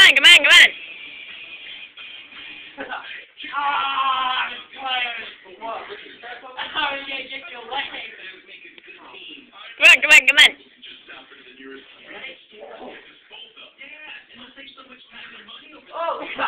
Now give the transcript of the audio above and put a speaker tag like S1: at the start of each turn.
S1: on, come on, come on.
S2: Ah, I'm tired. What? How are you gonna get your leg?
S1: Come on, come on, come on.
S2: Oh,